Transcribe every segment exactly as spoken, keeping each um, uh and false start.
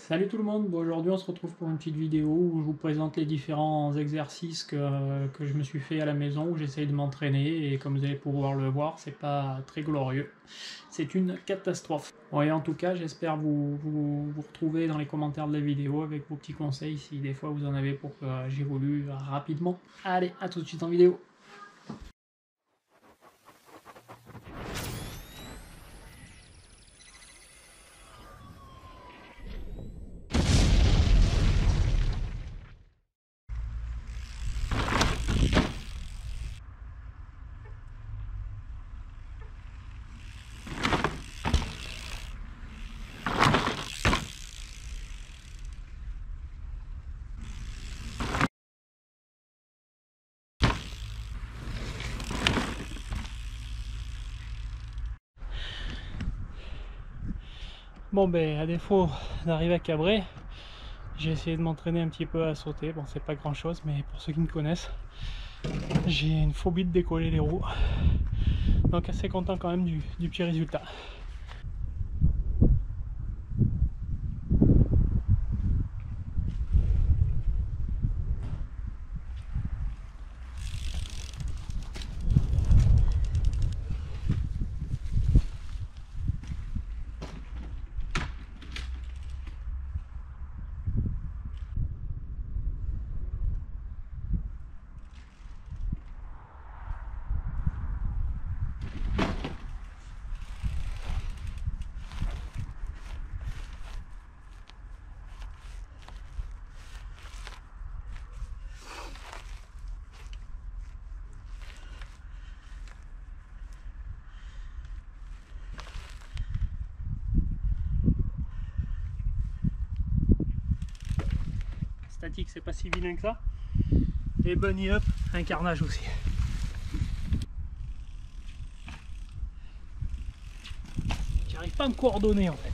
Salut tout le monde, bon, aujourd'hui on se retrouve pour une petite vidéo où je vous présente les différents exercices que, que je me suis fait à la maison, où j'essaye de m'entraîner, et comme vous allez pouvoir le voir, c'est pas très glorieux. C'est une catastrophe. Bon, et en tout cas, j'espère vous, vous, vous retrouver dans les commentaires de la vidéo avec vos petits conseils, si des fois vous en avez pour que j'évolue rapidement. Allez, à tout de suite en vidéo. Bon ben, à défaut d'arriver à cabrer, j'ai essayé de m'entraîner un petit peu à sauter. Bon, c'est pas grand chose, mais pour ceux qui me connaissent, j'ai une phobie de décoller les roues. Donc assez content quand même du, du petit résultat. Statique, c'est pas si vilain que ça. Et bunny up, un carnage aussi. J'arrive pas à me coordonner en fait.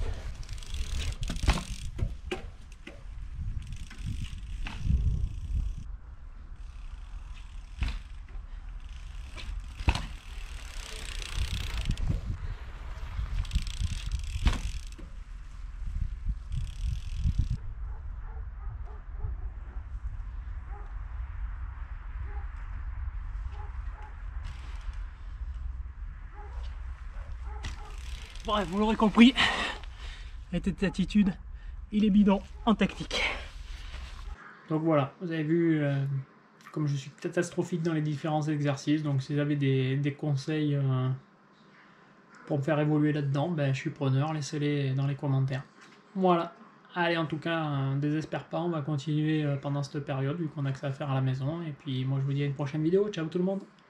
Bref, vous l'aurez compris, avec cette attitude, il est bidon en technique. Donc voilà, vous avez vu, euh, comme je suis catastrophique dans les différents exercices, donc si vous avez des, des conseils euh, pour me faire évoluer là-dedans, ben, je suis preneur, laissez-les dans les commentaires. Voilà, allez, en tout cas, euh, désespère pas, on va continuer euh, pendant cette période, vu qu'on a que ça à faire à la maison, et puis moi je vous dis à une prochaine vidéo, ciao tout le monde.